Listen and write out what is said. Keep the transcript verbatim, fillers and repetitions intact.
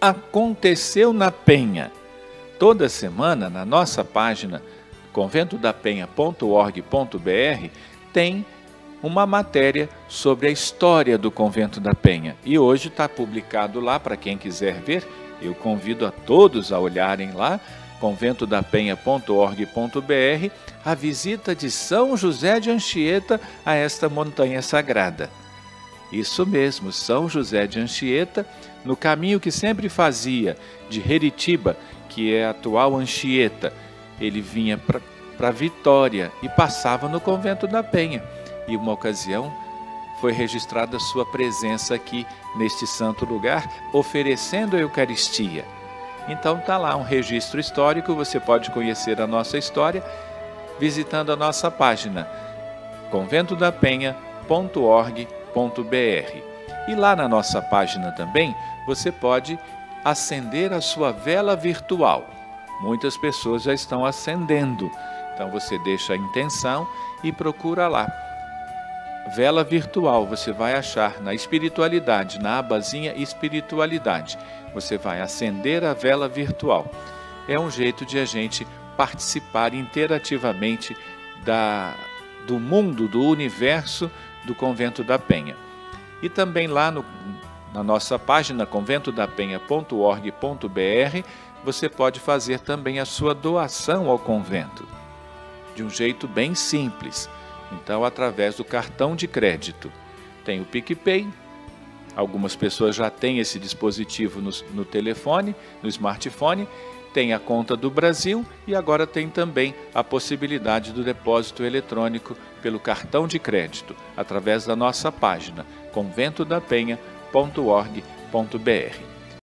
aconteceu na Penha? Toda semana, na nossa página convento da penha ponto org ponto br, tem uma matéria sobre a história do Convento da Penha. E hoje está publicado lá, para quem quiser ver, eu convido a todos a olharem lá, convento da penha ponto org ponto br, a visita de São José de Anchieta a esta montanha sagrada. Isso mesmo, São José de Anchieta, no caminho que sempre fazia de Heritiba, que é a atual Anchieta, ele vinha para Vitória e passava no Convento da Penha. E uma ocasião foi registrada sua presença aqui neste santo lugar, oferecendo a Eucaristia. Então está lá um registro histórico, você pode conhecer a nossa história visitando a nossa página convento da penha ponto org ponto br. E lá na nossa página também você pode acender a sua vela virtual. Muitas pessoas já estão acendendo, então você deixa a intenção e procura lá. Vela virtual, você vai achar na espiritualidade, na abazinha espiritualidade. Você vai acender a vela virtual. É um jeito de a gente participar interativamente da, do mundo, do universo do Convento da Penha. E também lá no, na nossa página convento da penha ponto org ponto br, você pode fazer também a sua doação ao convento, de um jeito bem simples. Então, através do cartão de crédito. Tem o PicPay, algumas pessoas já têm esse dispositivo no, no telefone, no smartphone, tem a conta do Brasil e agora tem também a possibilidade do depósito eletrônico pelo cartão de crédito, através da nossa página convento da penha ponto org ponto br.